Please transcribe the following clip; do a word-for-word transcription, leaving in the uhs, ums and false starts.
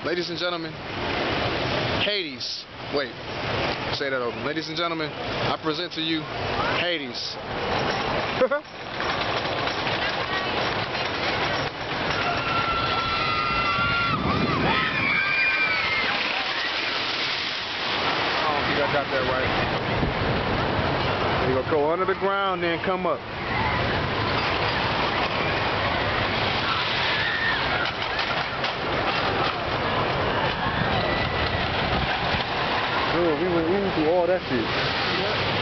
Ladies and gentlemen, Hades. Wait, say that over. Ladies and gentlemen, I present to you Hades. I got that right. You're gonna go under the ground, then come up. Dude, we went, we went through all that shit. Yeah.